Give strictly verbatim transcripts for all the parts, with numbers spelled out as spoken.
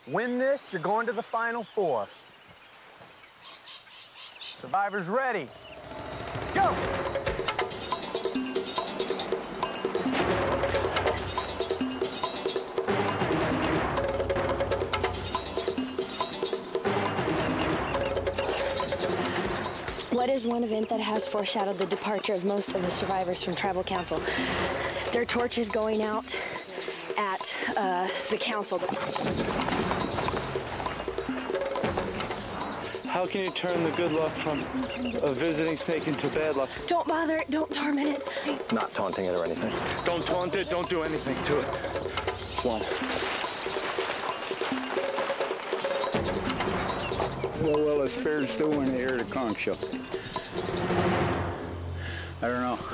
Win this, you're going to the Final Four. Survivors ready. Go! What is one event that has foreshadowed the departure of most of the survivors from Tribal Council? Their torches going out at uh, the council. How can you turn the good luck from a visiting snake into bad luck? Don't bother it, don't torment it. Not taunting it or anything. Don't taunt it, don't do anything to it. It's one. What will the spirits do when they hear the conch shell? I don't know.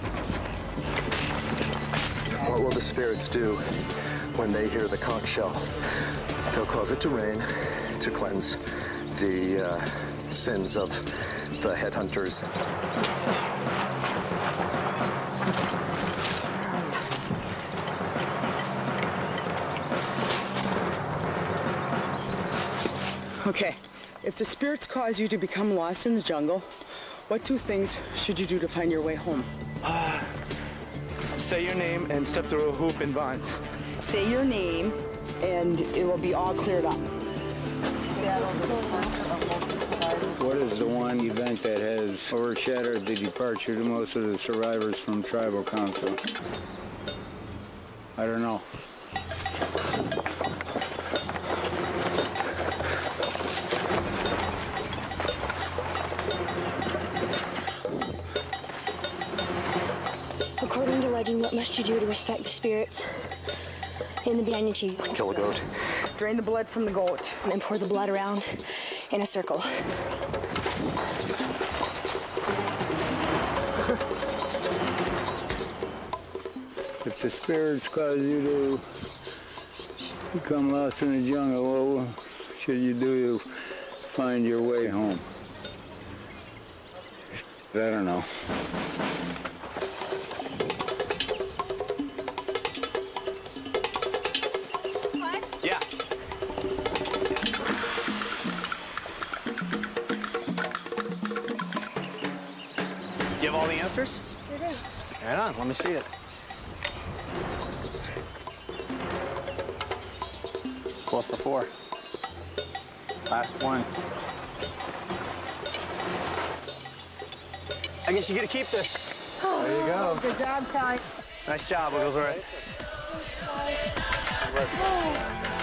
What will the spirits do when they hear the conch shell? They'll cause it to rain to cleanse the uh, sins of the headhunters. Okay, if the spirits cause you to become lost in the jungle, what two things should you do to find your way home? Uh, say your name and step through a hoop and vines. Say your name, and it will be all cleared up. What is the one event that has overshadowed the departure of most of the survivors from Tribal Council? I don't know. According to legend, what must you do to respect the spirits in the Banyan Chief? Kill a goat. Drain the blood from the goat. And then pour the blood around in a circle. If the spirits cause you to become lost in the jungle, what should you do to find your way home? I don't know. Yeah. Do you have all the answers? Sure do. Right on, let me see it. Four for four. Last one. I guess you get to keep this. Oh, there you go. Good job, Ty. Nice job, Wigglesworth. Oh.